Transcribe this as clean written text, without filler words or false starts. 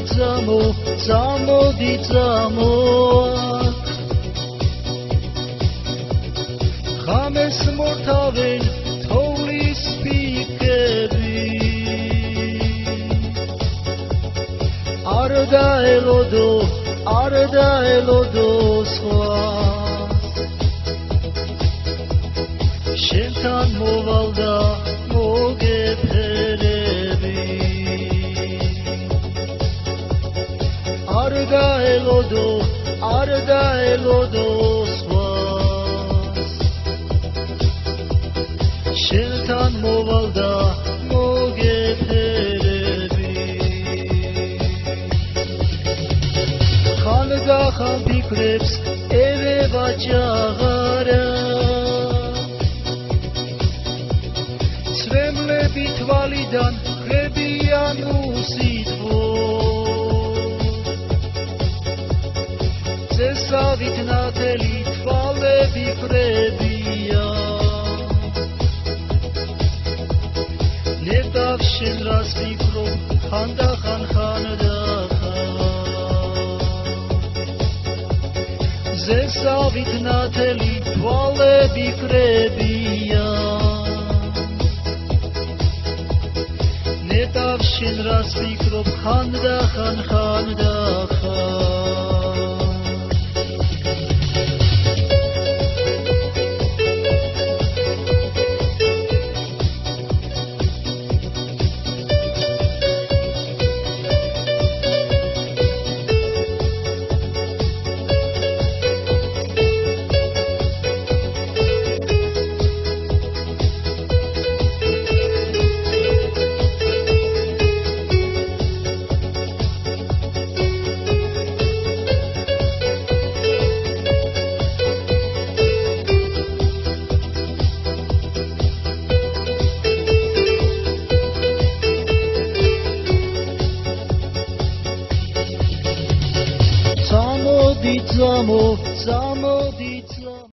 წამოდი ღამეს მორთავენ თოვლის ფიქები არ დაელოდო სხვა შენთან მოვალ და მოგეფერები არ დაელოდო სხვა შენთან მოვალ და მოგეფერები ხან ფიქრებს ევევა ჭაღარა ცრემლები თვალიდან ხებიან უსიტყვო წესავით ნათელი თვალები ხრებია ნეტავ შენ რას ფიქრობ ხანდახან ზესავით ნათელი თვალები ხრებია ნეტავ შენ რას ფიქრობ ხანდახან წამოდი